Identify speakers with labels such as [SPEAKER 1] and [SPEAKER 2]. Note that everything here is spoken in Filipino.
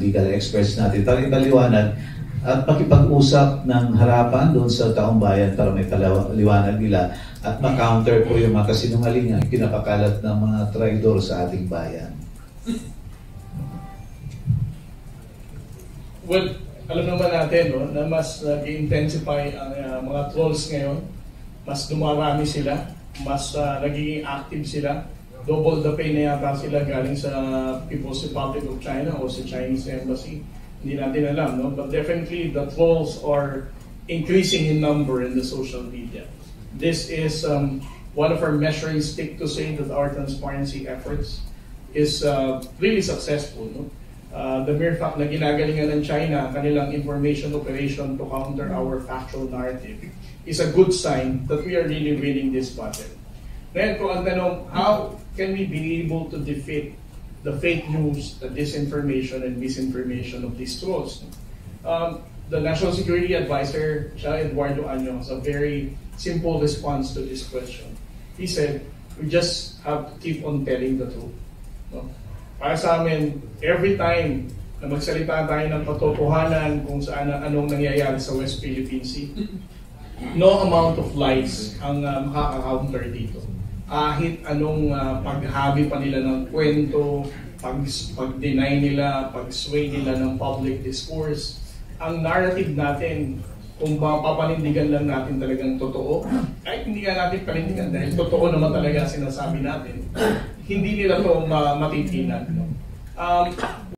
[SPEAKER 1] legal experts natin para ipaliwanag at makipag-usap ng harapan doon sa taong bayan para may paliwanag nila at ma-counter po yung mga kasinungalingan pinapakalat ng mga traidor sa ating bayan.
[SPEAKER 2] Well, alam naman natin no, na mas nag-intensify ang mga trolls ngayon, mas dumarami sila, mas nagiging active sila. Double the pay na yata sila galing sa People's Republic of China o sa Chinese Embassy. Hindi natin alam, no? But definitely the trolls are increasing in number in the social media. This is one of our measuring stick to say that our transparency efforts is really successful. No? The mere fact na ginagalingan ng China kanilang information operation to counter our factual narrative is a good sign that we are really winning this battle. Ngayon, kung ang tanong, how can we be able to defeat the fake news, the disinformation and misinformation of these trolls? The National Security Advisor, Eduardo Año, has a very simple response to this question. He said, we just have to keep on telling the truth. No? Para sa amin, every time na magsalita tayo ng katotohanan kung saan anong nangyayari sa West Philippine Sea, no amount of lies ang makaka-counter dito. Kahit anong paghabi pa nila ng kwento, pag-deny nila, pag-sway nila ng public discourse, ang narrative natin, kung papanindigan lang natin talagang totoo, kahit hindi nga natin panindigan dahil totoo naman talaga sinasabi natin, hindi nila to matitinan.